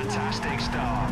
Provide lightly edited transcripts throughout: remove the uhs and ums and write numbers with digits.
fantastic start.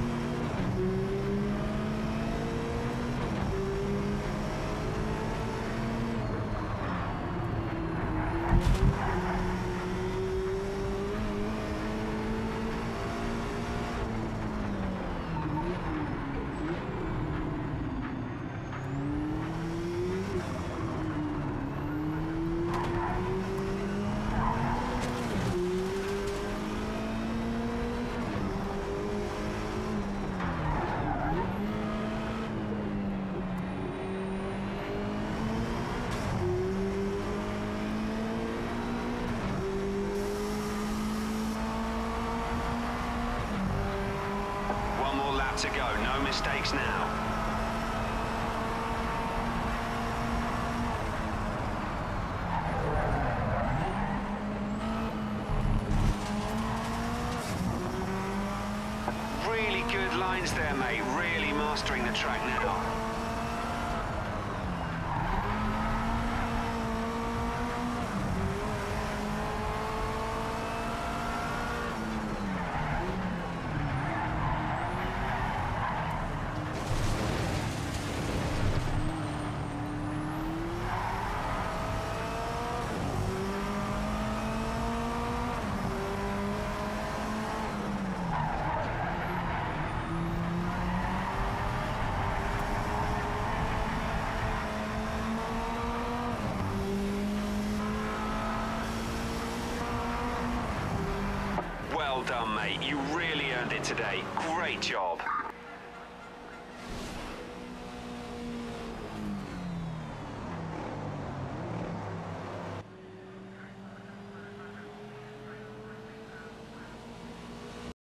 To go, no mistakes now. Really good lines there, mate. Really mastering the track now. Well done, mate. You really earned it today. Great job.